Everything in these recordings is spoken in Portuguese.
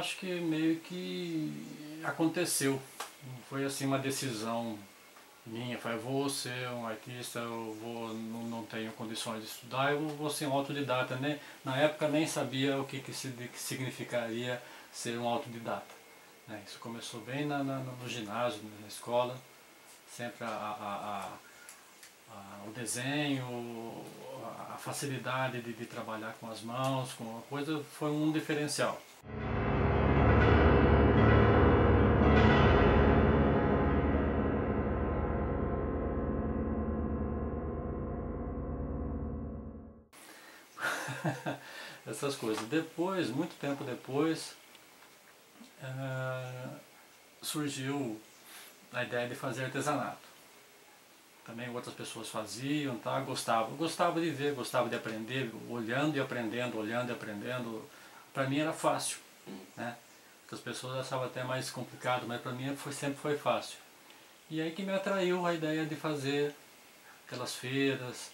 acho que meio que aconteceu. Não foi assim uma decisão minha, foi, vou ser um artista, não tenho condições de estudar, eu vou ser um autodidata, né? Na época nem sabia o que significaria ser um autodidata, né? Isso começou bem no ginásio, na escola, sempre o desenho, a facilidade de trabalhar com as mãos, com uma coisa, foi um diferencial. Essas coisas. Depois, muito tempo depois, surgiu a ideia de fazer artesanato. Também outras pessoas faziam, tá? Gostava de ver, gostava de aprender, olhando e aprendendo, olhando e aprendendo. Para mim era fácil, né? Outras pessoas achavam até mais complicado, mas para mim sempre foi fácil. E aí que me atraiu a ideia de fazer aquelas feiras,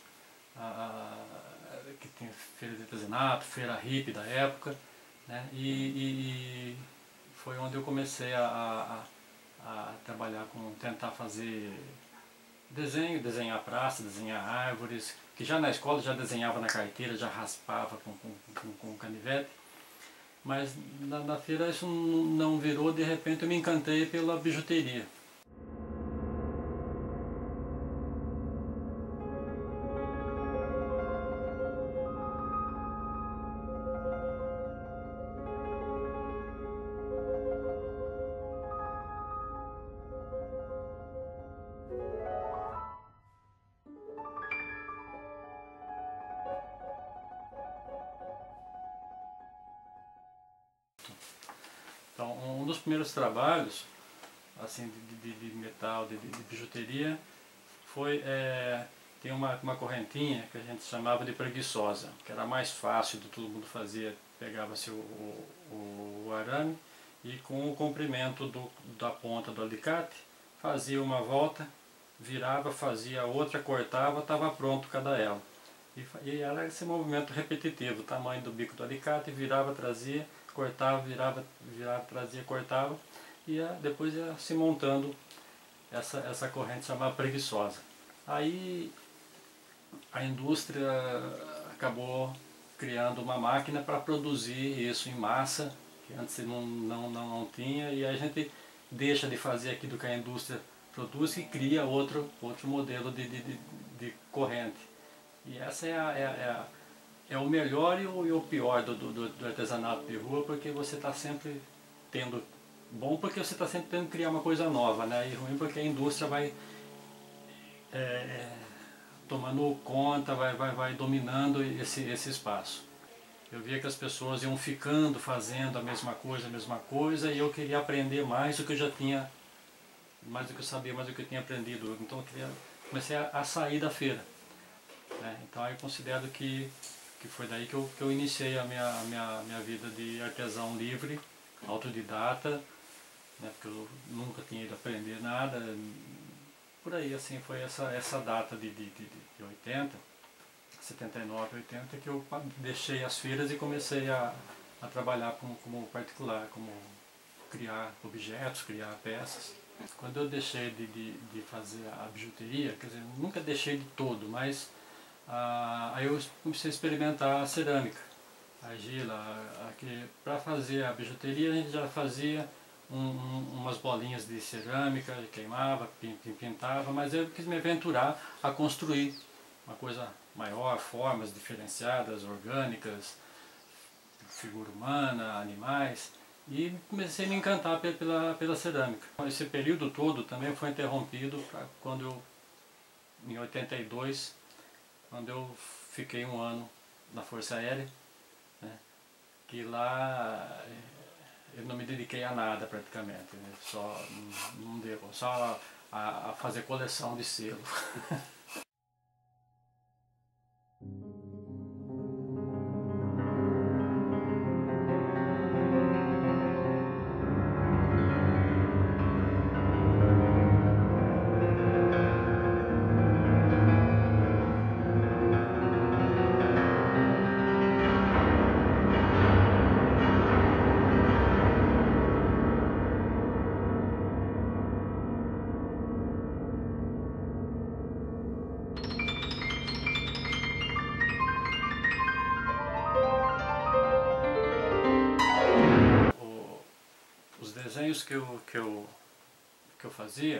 que tem feira de artesanato, feira hippie da época, né? E foi onde eu comecei a trabalhar com, tentar fazer desenho, desenhar praça, desenhar árvores, que já na escola já desenhava na carteira, já raspava com canivete, mas na feira isso não virou, de repente eu me encantei pela bijuteria. Então, um dos primeiros trabalhos assim, de metal, de bijuteria, foi, tem uma correntinha que a gente chamava de preguiçosa, que era mais fácil, todo mundo fazia, pegava-se o arame e com o comprimento da ponta do alicate, fazia uma volta, virava, fazia outra, cortava, estava pronto cada ela. E era esse movimento repetitivo, o tamanho do bico do alicate, virava, trazia, cortava, virava, trazia, cortava, e depois ia se montando essa corrente chamada preguiçosa. Aí a indústria acabou criando uma máquina para produzir isso em massa, que antes não tinha, e a gente deixa de fazer aquilo que a indústria produz e cria outro modelo de corrente. E essa é o melhor e o pior do artesanato de rua, porque você está sempre tendo... Bom porque você está sempre tendo que criar uma coisa nova, né? E ruim porque a indústria vai tomando conta, vai dominando esse espaço. Eu via que as pessoas iam ficando, fazendo a mesma coisa, e eu queria aprender mais do que eu já tinha, mais do que eu sabia, mais do que eu tinha aprendido. Então eu comecei a sair da feira. Então eu considero que foi daí que eu iniciei a minha vida de artesão livre, autodidata, né, porque eu nunca tinha ido aprender nada. Por aí, assim, foi essa data de 80, 79, 80, que eu deixei as feiras e comecei a trabalhar como particular, como criar objetos, criar peças. Quando eu deixei de fazer a bijuteria, quer dizer, nunca deixei de todo, mas aí eu comecei a experimentar a cerâmica, a argila. Para fazer a bijuteria a gente já fazia umas bolinhas de cerâmica, queimava, pintava, mas eu quis me aventurar a construir uma coisa maior, formas diferenciadas, orgânicas, figura humana, animais, e comecei a me encantar pela cerâmica. Esse período todo também foi interrompido quando em 82, quando eu fiquei um ano na Força Aérea, né, que lá eu não me dediquei a nada praticamente, né, só não deu, só a fazer coleção de selo. desenhos que eu fazia,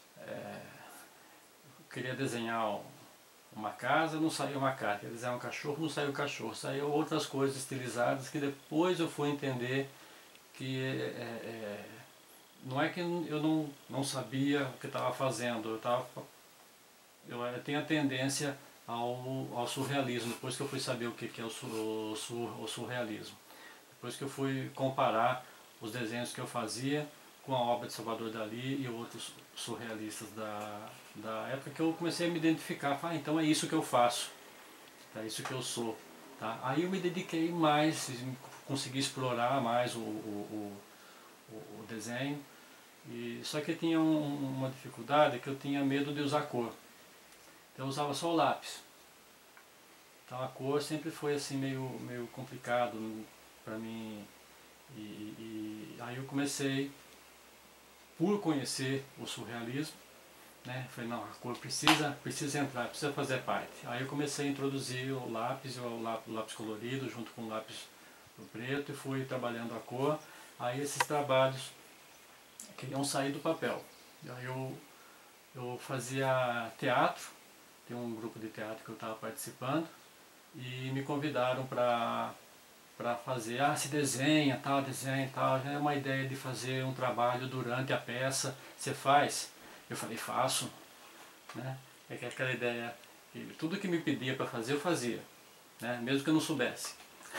eu queria desenhar uma casa, não saiu uma casa, queria desenhar um cachorro, não saiu cachorro, saiu outras coisas estilizadas que depois eu fui entender que não é que eu não sabia o que estava fazendo, eu tenho a tendência ao surrealismo, depois que eu fui saber o que é o surrealismo. Depois que eu fui comparar os desenhos que eu fazia com a obra de Salvador Dalí e outros surrealistas da época, que eu comecei a me identificar, então é isso que eu faço, é isso que eu sou. Tá? Aí eu me dediquei mais, consegui explorar mais o desenho, só que eu tinha uma dificuldade, que eu tinha medo de usar cor. Então eu usava só o lápis. Então a cor sempre foi assim meio complicado para mim. Aí eu comecei, por conhecer o surrealismo, né, falei, não, a cor precisa entrar, precisa fazer parte. Aí eu comecei a introduzir o lápis colorido junto com o lápis preto, e fui trabalhando a cor. Aí esses trabalhos queriam sair do papel. Aí eu fazia teatro, tem um grupo de teatro que eu estava participando, e me convidaram para fazer, se desenha tal, já é uma ideia de fazer um trabalho durante a peça, você faz? Eu falei, faço, né? É que aquela ideia, que tudo que me pedia para fazer, eu fazia, né? Mesmo que eu não soubesse.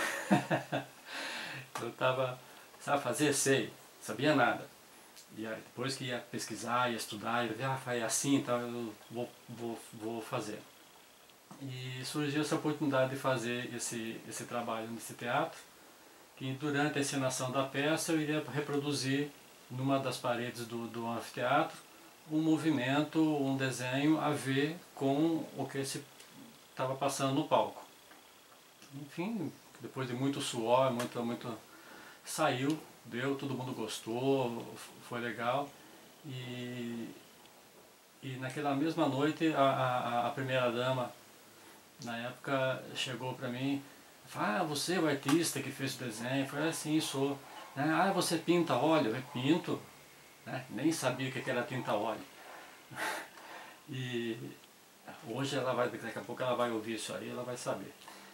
Eu estava, sabe fazer? Sei, sabia nada. E aí, depois que ia pesquisar, ia estudar, eu via, é assim, então eu vou fazer. E surgiu essa oportunidade de fazer esse trabalho nesse teatro, que durante a encenação da peça eu iria reproduzir numa das paredes do anfiteatro um movimento, um desenho a ver com o que se estava passando no palco. Enfim, depois de muito suor, saiu, todo mundo gostou, foi legal. E naquela mesma noite a primeira dama, na época, chegou para mim e falou, você é o artista que fez o desenho? Eu falei, sim, sou. Você pinta óleo? Eu pinto. Nem sabia o que era tinta óleo. E hoje daqui a pouco ela vai ouvir isso aí, ela vai saber.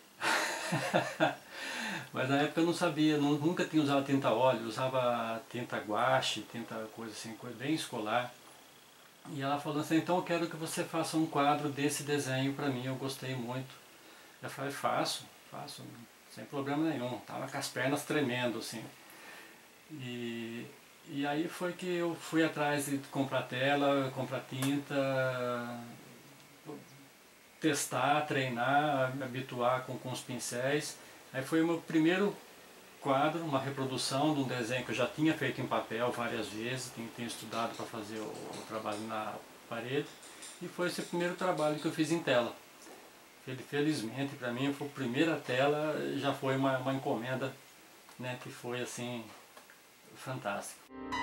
Mas na época eu não sabia, nunca tinha usado tinta óleo, usava tinta guache, tinta coisa assim, coisa bem escolar. E ela falou assim, então eu quero que você faça um quadro desse desenho para mim, eu gostei muito. Eu falei, faço, sem problema nenhum, tava com as pernas tremendo assim. E aí foi que eu fui atrás de comprar tela, comprar tinta, testar, treinar, me habituar com os pincéis. Aí foi o meu primeiro quadro, uma reprodução de um desenho que eu já tinha feito em papel várias vezes, tinha estudado para fazer o trabalho na parede, e foi esse primeiro trabalho que eu fiz em tela. Felizmente para mim foi a primeira tela, já foi uma encomenda, né, que foi assim fantástica.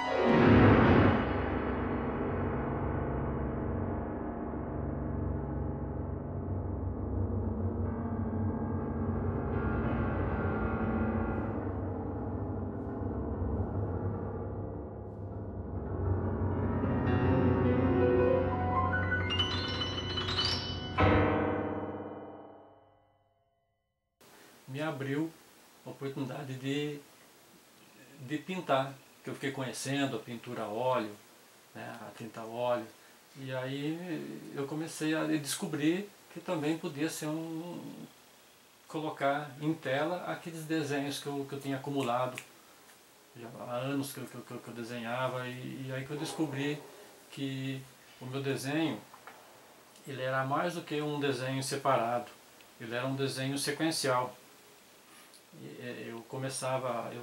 Me abriu a oportunidade de pintar, que eu fiquei conhecendo a pintura a óleo, né, a tinta a óleo, e aí eu comecei a descobrir que também podia ser colocar em tela aqueles desenhos que eu tinha acumulado já há anos que eu desenhava, e aí que eu descobri que o meu desenho, ele era mais do que um desenho separado, ele era um desenho sequencial. Eu começava,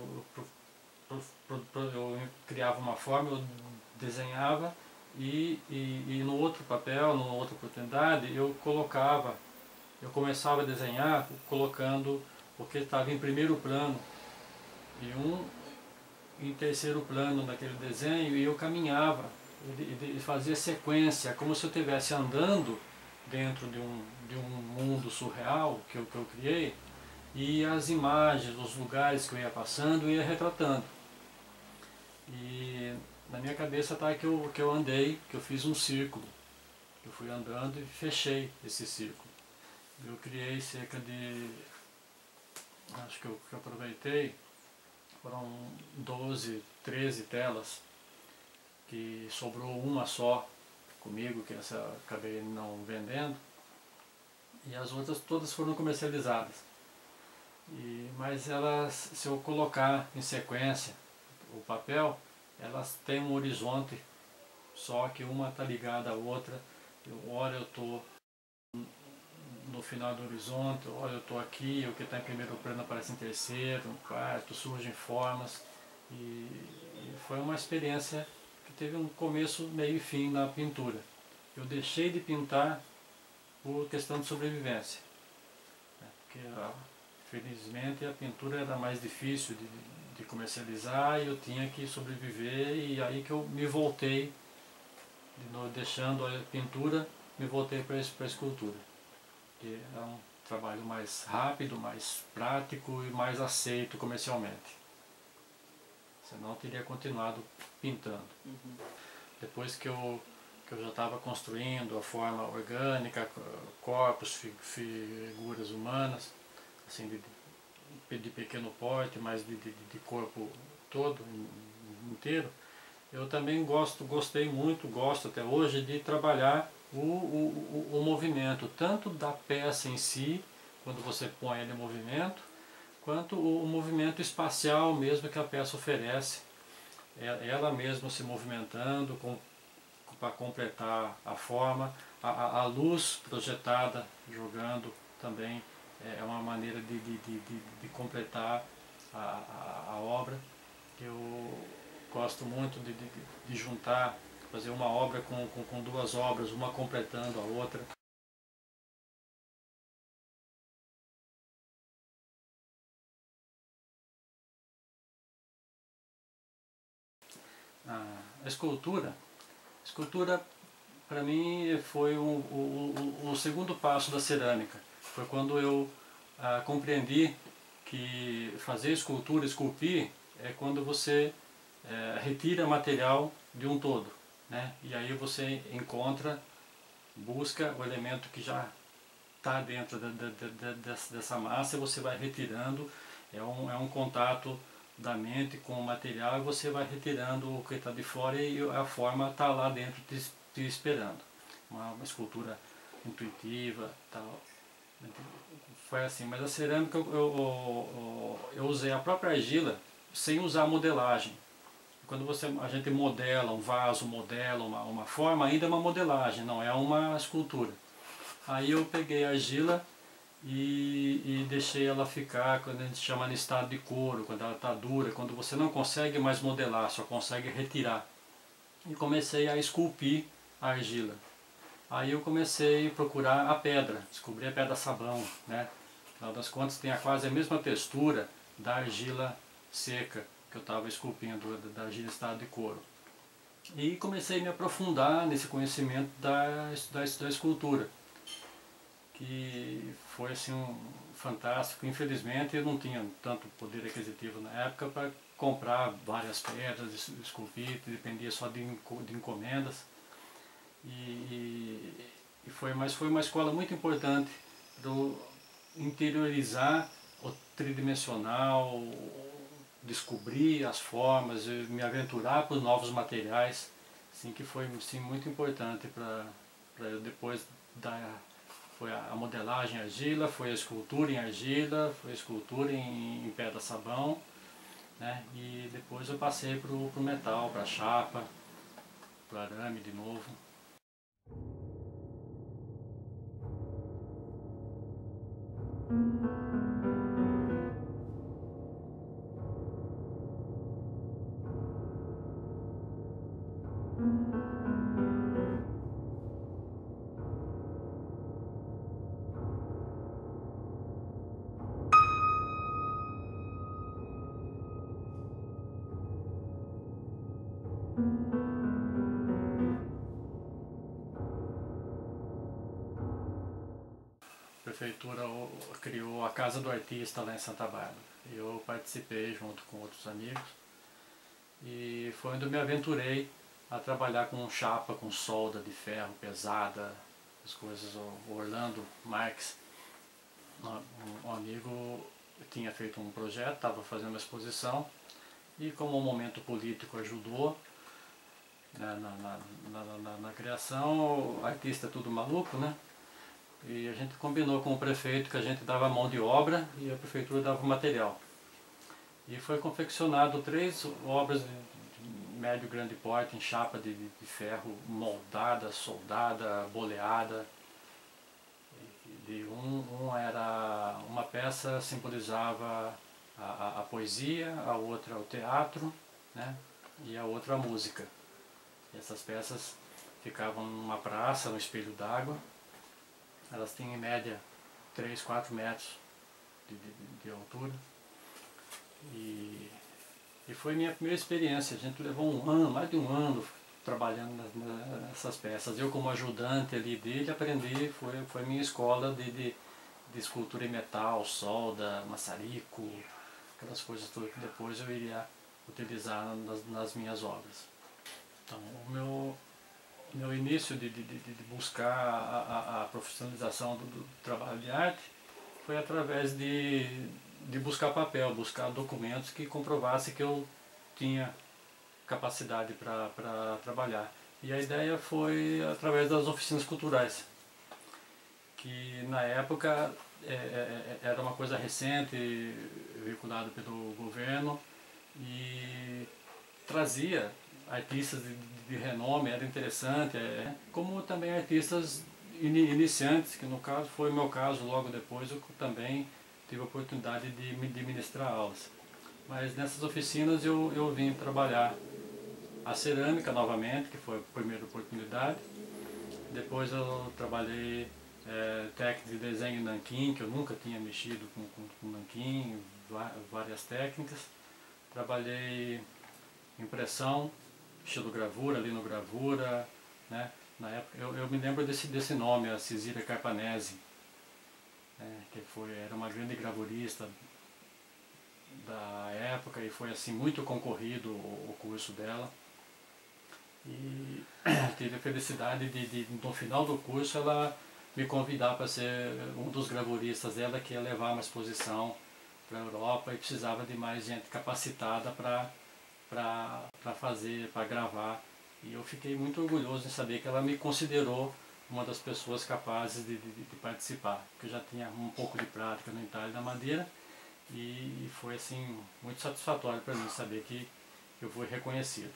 eu criava uma forma, eu desenhava e no outro papel, numa outra oportunidade, eu começava a desenhar colocando o que estava em primeiro plano e em terceiro plano naquele desenho, e eu caminhava e fazia sequência, como se eu estivesse andando dentro de um mundo surreal que eu criei, e as imagens, os lugares que eu ia passando, eu ia retratando. E na minha cabeça está que eu andei, que eu fiz um círculo. Eu fui andando e fechei esse círculo. Eu criei cerca de, acho que eu aproveitei, foram 12, 13 telas, que sobrou uma só comigo, que essa eu acabei não vendendo, e as outras todas foram comercializadas. Mas elas, se eu colocar em sequência o papel, elas têm um horizonte, só que uma está ligada à outra. Ora eu estou no final do horizonte, olha eu estou aqui, o que está em primeiro plano aparece em terceiro, em quarto, surgem formas. E foi uma experiência que teve um começo, meio e fim na pintura. Eu deixei de pintar por questão de sobrevivência, né? Porque felizmente a pintura era mais difícil de comercializar e eu tinha que sobreviver, e aí que eu me voltei, deixando a pintura, me voltei para a escultura, que é um trabalho mais rápido, mais prático e mais aceito comercialmente. Senão eu teria continuado pintando. Depois que eu já estava construindo a forma orgânica, corpos, figuras humanas, assim, de pequeno porte, mas de corpo todo, inteiro, eu também gostei muito, gosto até hoje de trabalhar o movimento, tanto da peça em si, quando você põe ela em movimento, quanto o movimento espacial mesmo que a peça oferece, ela mesma se movimentando para completar a forma, a luz projetada jogando também é uma maneira de completar a obra. Eu gosto muito de juntar, fazer uma obra com duas obras, uma completando a outra. A escultura para mim foi o segundo passo da cerâmica. Foi quando eu compreendi que fazer escultura, esculpir, é quando você retira material de um todo, né? E aí você encontra, busca o elemento que já está dentro dessa massa e você vai retirando. É um contato da mente com o material e você vai retirando o que está de fora e a forma está lá dentro te esperando. Uma escultura intuitiva, tal. Foi assim, mas a cerâmica eu usei a própria argila sem usar modelagem. Quando a gente modela um vaso, modela uma forma, ainda é uma modelagem, não é uma escultura. Aí eu peguei a argila e deixei ela ficar, quando a gente chama de estado de couro, quando ela está dura, quando você não consegue mais modelar, só consegue retirar. E comecei a esculpir a argila. Aí eu comecei a procurar a pedra, descobri a pedra sabão, né? Afinal das contas tem quase a mesma textura da argila seca que eu estava esculpindo, da argila em estado de couro. E comecei a me aprofundar nesse conhecimento da escultura, que foi assim fantástico. Infelizmente eu não tinha tanto poder aquisitivo na época para comprar várias pedras, esculpir, dependia só de encomendas. Mas foi uma escola muito importante para interiorizar o tridimensional, descobrir as formas, me aventurar por novos materiais, assim, que foi sim, muito importante para eu depois dar. Foi a modelagem em argila, foi a escultura em argila, foi a escultura em pedra sabão, né? E depois eu passei para o metal, para a chapa, para o arame de novo. A prefeitura criou a Casa do Artista lá em Santa Bárbara. Eu participei junto com outros amigos E foi onde eu me aventurei a trabalhar com chapa, com solda de ferro pesada, as coisas. O Orlando Marques, um amigo, tinha feito um projeto, estava fazendo uma exposição, e como o momento político ajudou, né, na criação, o artista é tudo maluco, né? E a gente combinou com o prefeito que a gente dava mão de obra e a prefeitura dava o material. E foi confeccionado 3 obras de médio e grande porte em chapa de ferro moldada, soldada, boleada. Era uma peça simbolizava a poesia, a outra o teatro, né? E a outra a música. E essas peças ficavam numa praça, no espelho d'água. Elas tinham em média 3, 4 metros de altura. E foi minha primeira experiência. A gente levou um ano, mais de um ano, trabalhando nessas peças. Eu, como ajudante ali dele, aprendi, foi minha escola de escultura em metal, solda, maçarico, aquelas coisas todas que depois eu iria utilizar nas minhas obras. Então, o meu início de buscar a profissionalização do trabalho de arte foi através de buscar papel, buscar documentos que comprovassem que eu tinha capacidade para trabalhar. E a ideia foi através das oficinas culturais, que na época era uma coisa recente, veiculada pelo governo, e trazia artistas de renome, era interessante, como também artistas iniciantes, que no caso foi o meu caso. Logo depois eu também tive a oportunidade de ministrar aulas. Mas nessas oficinas eu vim trabalhar a cerâmica novamente, que foi a primeira oportunidade. Depois eu trabalhei técnica de desenho em nanquim, que eu nunca tinha mexido com nanquim, várias técnicas. Trabalhei impressão, estilo gravura, linogravura, né? Na época, eu me lembro desse nome, a Cizília Carpanese, que era uma grande gravurista da época, e foi assim muito concorrido o curso dela. E tive a felicidade de no final do curso ela me convidar para ser um dos gravuristas dela, que ia levar uma exposição para a Europa, e precisava de mais gente capacitada para fazer, para gravar. E eu fiquei muito orgulhoso em saber que ela me considerou uma das pessoas capazes de participar, porque eu já tinha um pouco de prática no entalhe da madeira, e foi assim muito satisfatório para mim saber que eu fui reconhecido.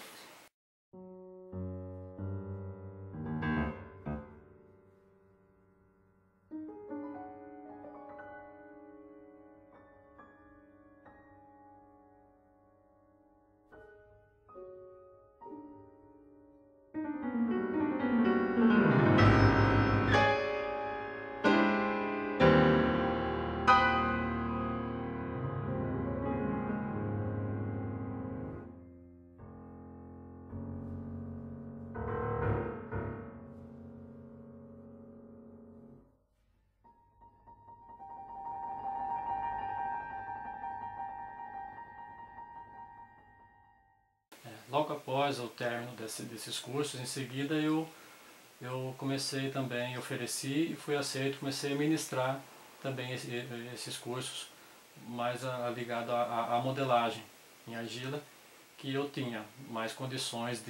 Logo após o término desses cursos, em seguida eu comecei também, ofereci e fui aceito, comecei a ministrar também esses cursos, mais ligado à modelagem em argila, que eu tinha mais condições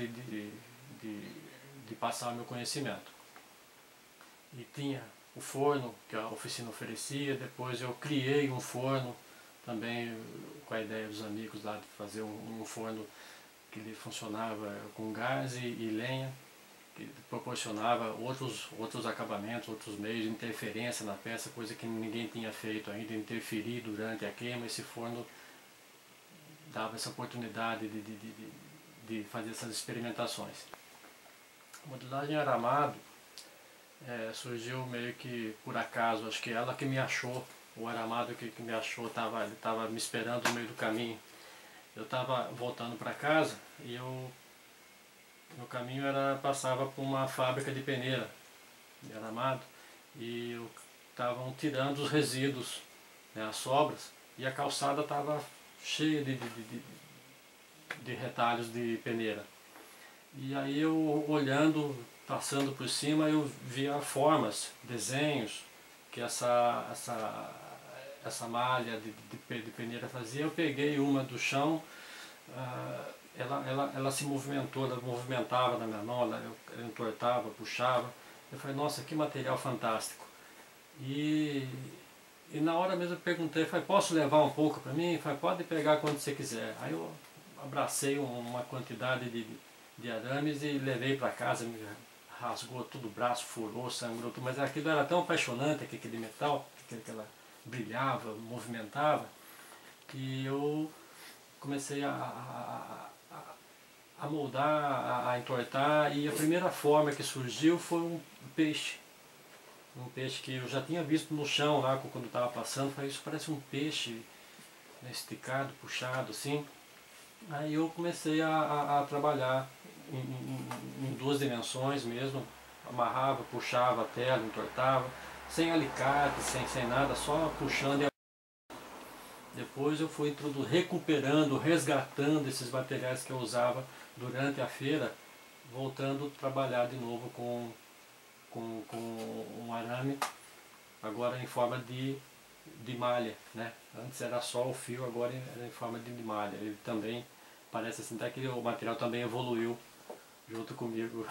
de passar o meu conhecimento. E tinha o forno que a oficina oferecia. Depois eu criei um forno também, com a ideia dos amigos lá de fazer um forno que ele funcionava com gás e lenha, que proporcionava outros acabamentos, outros meios de interferência na peça, coisa que ninguém tinha feito ainda, interferir durante a queima. Esse forno dava essa oportunidade de fazer essas experimentações. A modelagem aramado surgiu meio que por acaso. Acho que ela que me achou, o aramado que me achou, ele estava me esperando no meio do caminho. Eu estava voltando para casa e meu caminho passava por uma fábrica de peneira de aramado, e estavam tirando os resíduos, né, as sobras, e a calçada estava cheia de retalhos de peneira. E aí eu olhando, passando por cima, eu via formas, desenhos que essa malha de peneira fazia. Eu peguei uma do chão, ela se movimentou, ela movimentava na minha mão, ela entortava, puxava. Eu falei, nossa, que material fantástico. E na hora mesmo eu perguntei, falei, posso levar um pouco para mim? Falei, pode pegar quando você quiser. Aí eu abracei uma quantidade de arames e levei para casa, me rasgou todo o braço, furou, sangrou tudo, mas aquilo era tão apaixonante, aquele metal, que ela brilhava, movimentava, que eu comecei a moldar, a entortar, e a primeira forma que surgiu foi um peixe. Um peixe que eu já tinha visto no chão lá quando estava passando. Falei, isso parece um peixe, né, esticado, puxado assim. Aí eu comecei a trabalhar em duas dimensões mesmo. Amarrava, puxava a tela, entortava, sem alicate, sem nada, só puxando. Depois eu fui recuperando, resgatando esses materiais que eu usava durante a feira, voltando a trabalhar de novo com um arame, agora em forma de malha, né? Antes era só o fio, agora era em forma de malha. Ele também parece assim, até que o material também evoluiu junto comigo.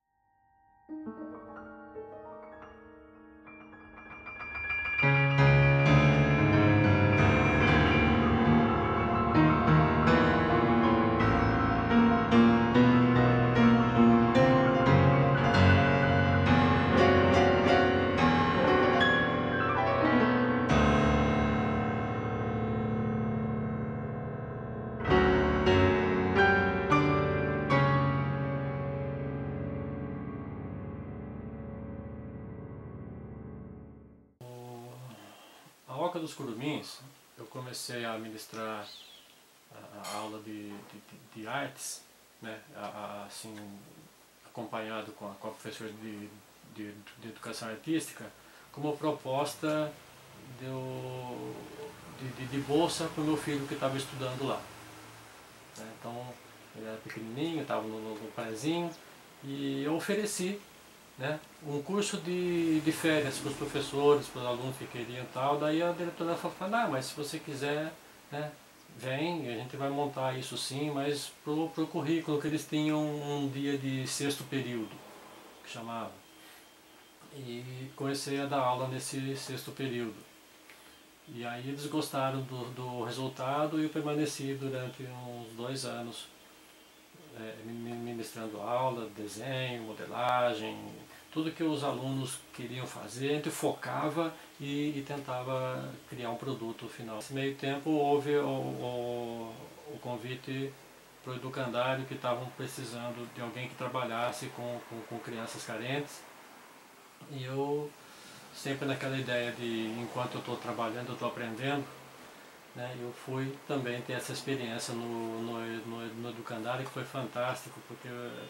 A Oca dos Curumins, eu comecei a ministrar a aula de artes, né, assim, acompanhado com a professora de educação artística, como proposta de bolsa para o meu filho que estava estudando lá. Então, ele era pequenininho, estava no prézinho, e eu ofereci, né, um curso de férias para os professores, para os alunos que queriam e tal. Daí a diretora falou, mas se você quiser, né, vem, a gente vai montar isso sim, mas pro currículo, que eles tinham um dia de sexto período, que chamava. E comecei a dar aula nesse sexto período. E aí eles gostaram do resultado e eu permaneci durante uns 2 anos ministrando aula, desenho, modelagem, tudo que os alunos queriam fazer, a gente focava e tentava criar um produto final. Nesse meio tempo houve o convite para o educandário, que estavam precisando de alguém que trabalhasse com crianças carentes, e eu sempre naquela ideia de, enquanto eu estou trabalhando, eu estou aprendendo, né, eu fui também ter essa experiência no educandário, que foi fantástico, porque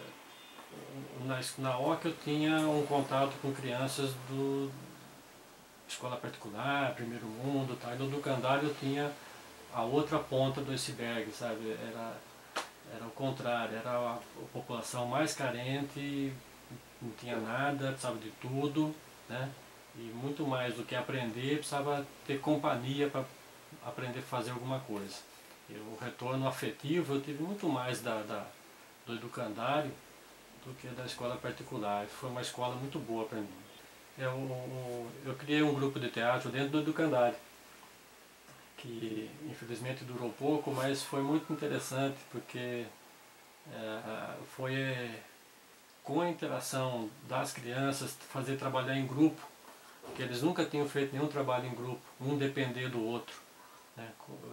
na OCA eu tinha um contato com crianças do escola particular, primeiro mundo, tá? E no educandário eu tinha a outra ponta do iceberg, sabe? Era o contrário, era a população mais carente, não tinha nada, precisava de tudo, né? E muito mais do que aprender, precisava ter companhia para aprender a fazer alguma coisa. E o retorno afetivo eu tive muito mais do educandário do que da escola particular. Foi uma escola muito boa para mim. Eu criei um grupo de teatro dentro do educandário, que infelizmente durou pouco, mas foi muito interessante, porque foi com a interação das crianças, fazer trabalhar em grupo, porque eles nunca tinham feito nenhum trabalho em grupo, um depender do outro, né?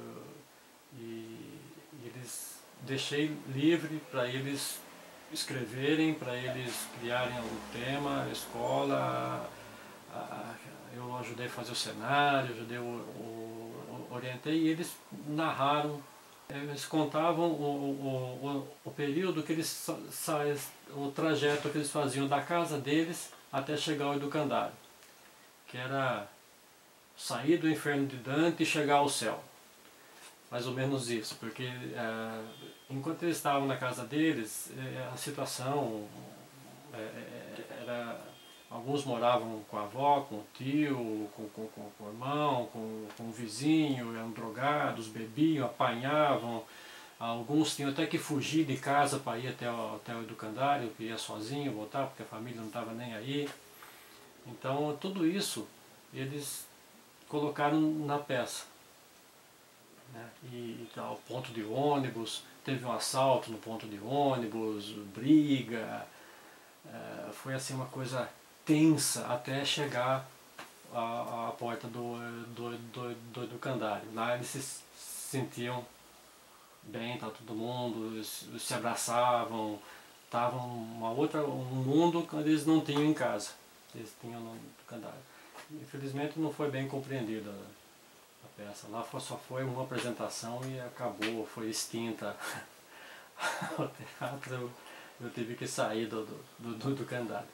E eles deixei livre para eles escreverem, para eles criarem um tema, a escola, eu ajudei a fazer o cenário, orientei, e eles narraram, eles contavam o período que eles, o trajeto que eles faziam da casa deles até chegar ao educandário, que era sair do inferno de Dante e chegar ao céu. mais ou menos isso, porque enquanto eles estavam na casa deles, a situação era... Alguns moravam com a avó, com o tio, com o irmão, com o vizinho, eram drogados, bebiam, apanhavam. Alguns tinham até que fugir de casa para ir até o educandário, que ia sozinho, voltar, porque a família não estava nem aí. Então tudo isso eles colocaram na peça. Né? E ao ponto de ônibus, teve um assalto no ponto de ônibus, briga, foi assim uma coisa tensa até chegar à porta do educandário. Lá eles se sentiam bem, tá todo mundo, se abraçavam, estavam um mundo que eles não tinham em casa, eles tinham no educandário. Infelizmente não foi bem compreendida a peça, lá só foi uma apresentação e acabou, foi extinta. O teatro, eu tive que sair do educandário.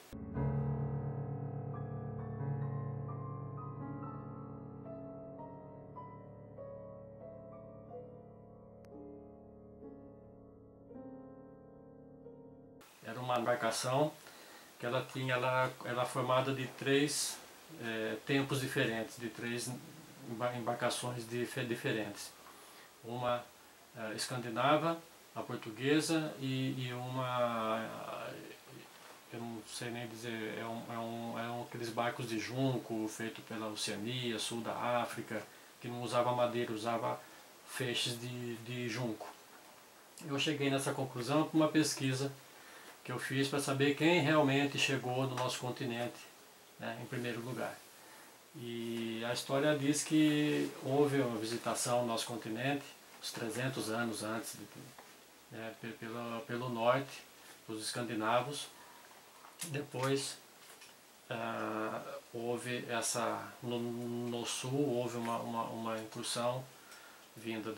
Era uma embarcação que ela era formada de três tempos diferentes, de três embarcações diferentes. Uma escandinava, a portuguesa e uma, eu não sei nem dizer, eram aqueles barcos de junco feito pela Oceania, sul da África, que não usava madeira, usava feixes de junco. Eu cheguei nessa conclusão com uma pesquisa que eu fiz para saber quem realmente chegou no nosso continente, né, em primeiro lugar. E a história diz que houve uma visitação no nosso continente, uns 300 anos antes, né, pelo norte, os escandinavos. Depois houve no sul houve uma incursão vinda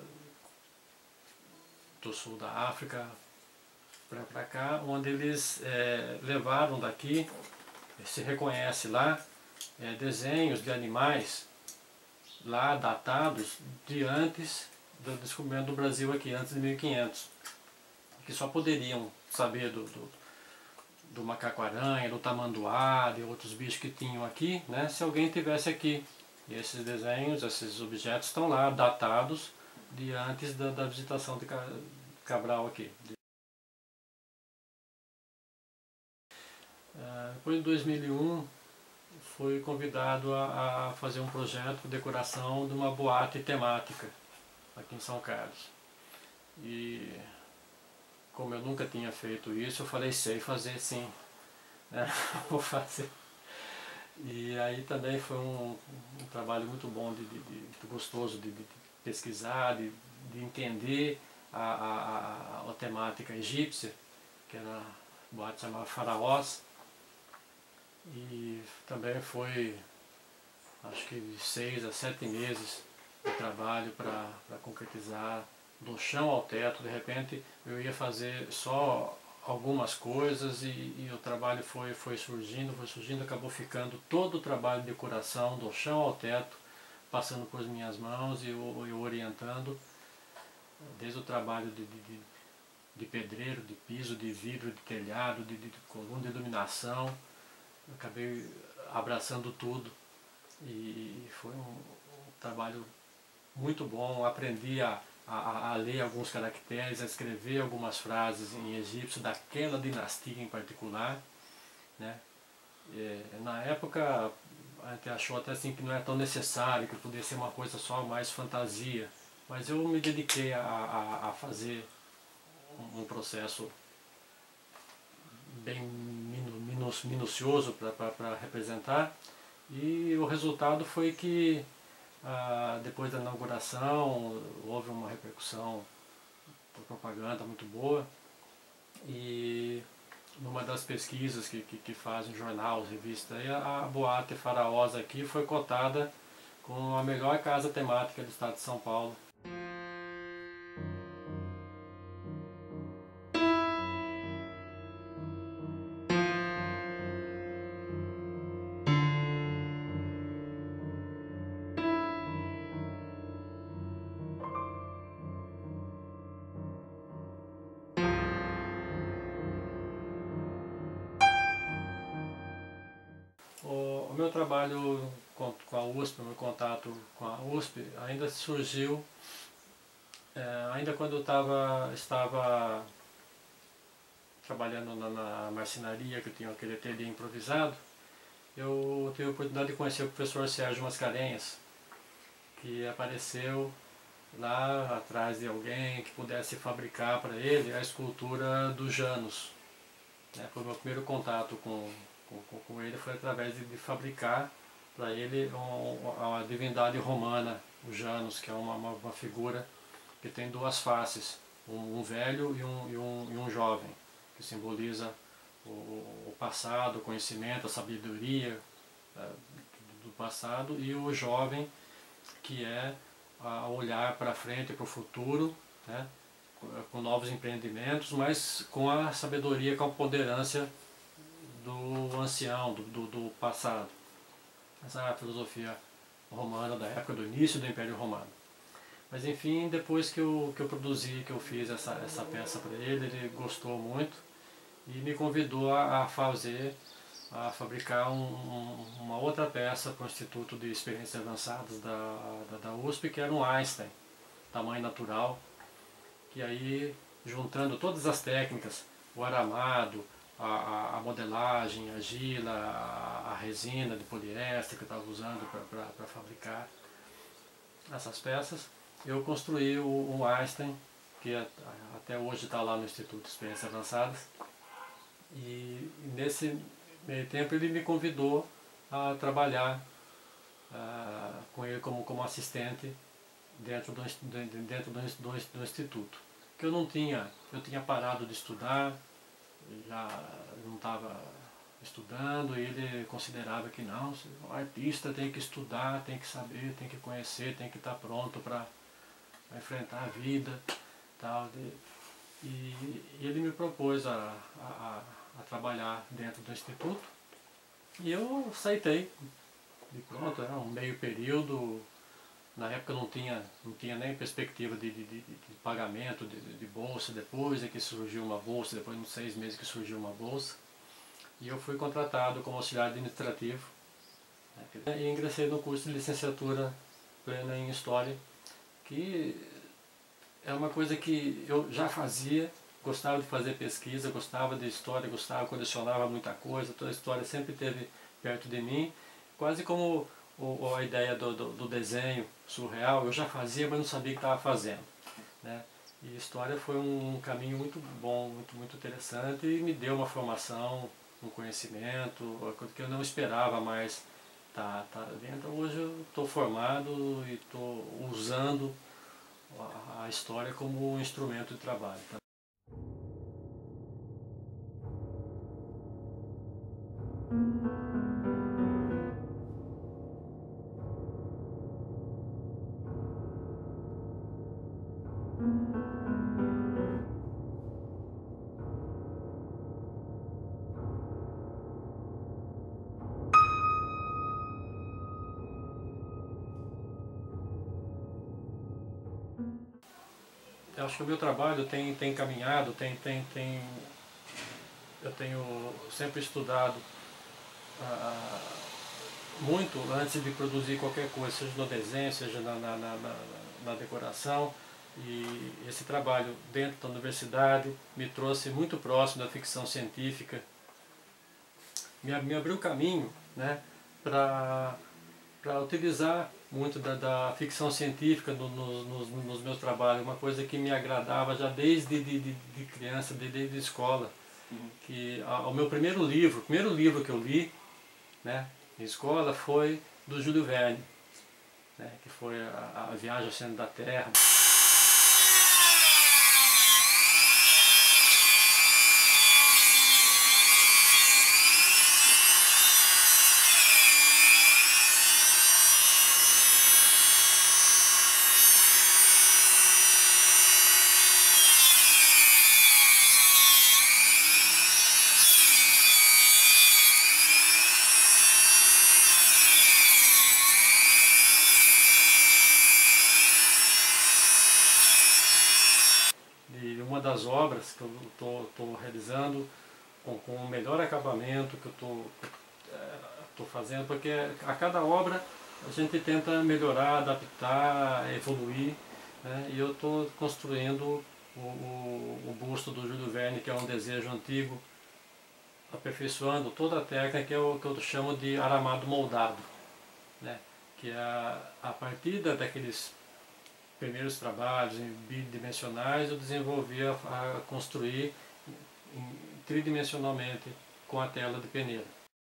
do sul da África para cá, onde eles levaram daqui, se reconhece lá, desenhos de animais lá datados de antes do descobrimento do Brasil aqui, antes de 1500, que só poderiam saber do macaco-aranha, do tamanduá, de outros bichos que tinham aqui, né, se alguém tivesse aqui. E esses desenhos, esses objetos estão lá datados de antes da visitação de Cabral aqui. Depois de 2001, fui convidado a fazer um projeto de decoração de uma boate temática aqui em São Carlos. E como eu nunca tinha feito isso, eu falei, sei fazer sim, né? Vou fazer. E aí também foi um trabalho muito bom, gostoso de pesquisar, de entender a temática egípcia, que era a boate chamada Faraós. E também foi, acho que 6 a 7 meses de trabalho para concretizar, do chão ao teto. De repente eu ia fazer só algumas coisas e o trabalho foi surgindo, acabou ficando todo o trabalho de decoração, do chão ao teto, passando por minhas mãos e eu orientando, desde o trabalho de pedreiro, de piso, de vidro, de telhado, de coluna de iluminação. Eu acabei abraçando tudo e foi um trabalho muito bom. Aprendi a ler alguns caracteres, a escrever algumas frases em egípcio daquela dinastia em particular, né? Na época a gente achou até assim que não era tão necessário, que poderia ser uma coisa só mais fantasia, mas eu me dediquei a fazer um processo bem minucioso para representar, e o resultado foi que depois da inauguração houve uma repercussão por propaganda muito boa, e numa das pesquisas que fazem jornal, revista, a Boate Faraós aqui foi cotada como a melhor casa temática do estado de São Paulo. o meu trabalho com a USP, o meu contato com a USP, ainda surgiu, ainda quando eu estava trabalhando na marcenaria, que eu tinha aquele ateliê improvisado. Eu tive a oportunidade de conhecer o professor Sérgio Mascarenhas, que apareceu lá atrás de alguém que pudesse fabricar para ele a escultura dos Janos. Foi o meu primeiro contato com ele, foi através de fabricar para ele a divindade romana, o Janus, que é uma figura que tem duas faces, um velho e um jovem, que simboliza o passado, o conhecimento, a sabedoria do passado, e o jovem, que é a olhar para frente, para o futuro, né, com novos empreendimentos, mas com a sabedoria, com a ponderância do ancião, do passado. Essa é a filosofia romana da época, do início do Império Romano. Mas enfim, depois que eu produzi, que eu fiz essa peça para ele gostou muito e me convidou a fabricar uma outra peça para o Instituto de Experiências Avançadas da USP, que era um Einstein, tamanho natural, que aí, juntando todas as técnicas, o aramado, a modelagem, a argila, a resina de poliéster que eu estava usando para fabricar essas peças, eu construí o Einstein, que até hoje está lá no Instituto de Experiências Avançadas. E nesse meio tempo ele me convidou a trabalhar com ele como assistente dentro do instituto. Que eu tinha parado de estudar, já não estava estudando, e ele considerava que não, o artista tem que estudar, tem que saber, tem que conhecer, tem que estar pronto para enfrentar a vida, tal. E ele me propôs a trabalhar dentro do instituto, e eu aceitei. E pronto, era um meio período. Na época não tinha nem perspectiva de pagamento de bolsa. Depois é que surgiu uma bolsa, depois de uns 6 meses que surgiu uma bolsa. E eu fui contratado como auxiliar administrativo, né, e ingressei no curso de licenciatura plena em História, que é uma coisa que eu já fazia, gostava de fazer pesquisa, gostava de história, colecionava muita coisa, toda a história sempre esteve perto de mim, quase como a ideia do desenho surreal, eu já fazia, mas não sabia o que estava fazendo, né? E história foi um caminho muito bom, muito interessante, e me deu uma formação, um conhecimento, que eu não esperava mais estar dentro. Hoje eu estou formado e estou usando a história como um instrumento de trabalho. Eu acho que o meu trabalho tem caminhado, eu tenho sempre estudado muito antes de produzir qualquer coisa, seja no desenho, seja na decoração. E esse trabalho dentro da universidade me trouxe muito próximo da ficção científica, me abriu caminho, né, para utilizar muito da ficção científica nos meus trabalhos, uma coisa que me agradava já desde de criança, desde a escola. Que o meu primeiro livro que eu li, né, em escola, foi do Júlio Verne, né, que foi a Viagem ao Centro da Terra. E uma das obras que eu estou realizando com o melhor acabamento, que eu estou estou fazendo, porque a cada obra a gente tenta melhorar, adaptar, evoluir, né? E eu estou construindo o busto do Júlio Verne, que é um desejo antigo, aperfeiçoando toda a técnica que eu chamo de aramado moldado, né? Que é a partir daqueles primeiros trabalhos bidimensionais eu desenvolvi a construir tridimensionalmente com a tela de peneira.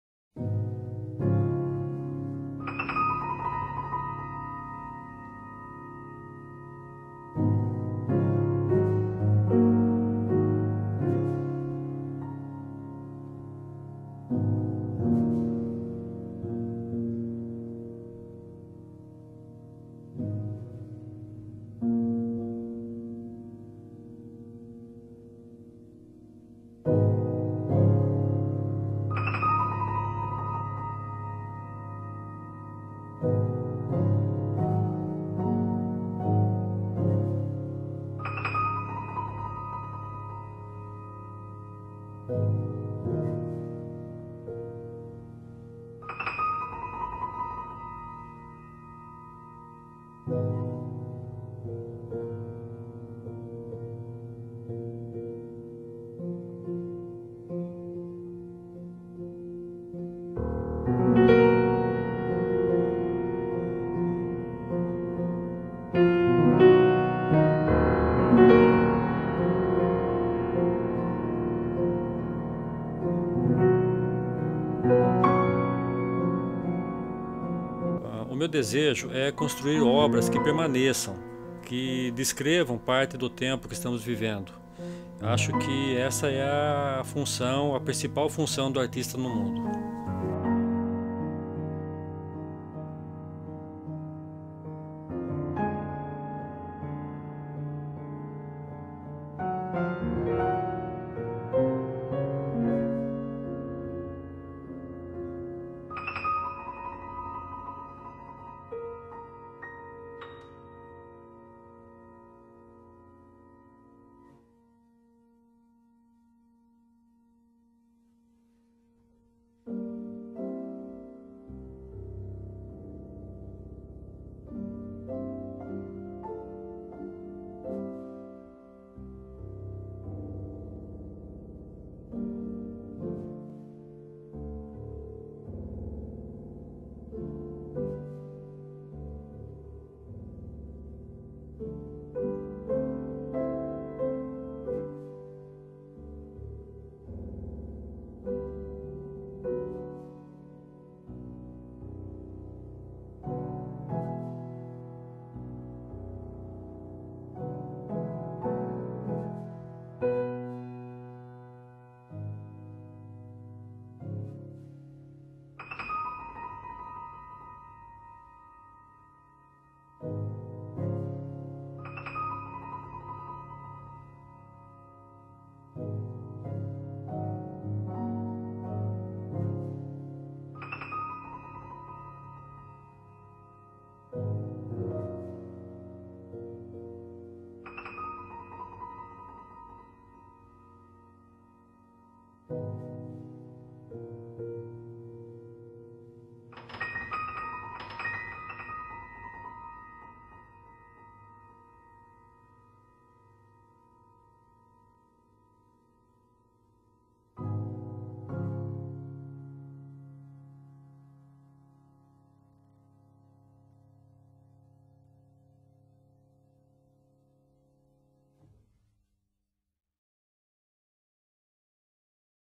O meu desejo é construir obras que permaneçam, que descrevam parte do tempo que estamos vivendo. Acho que essa é a função, a principal função do artista no mundo.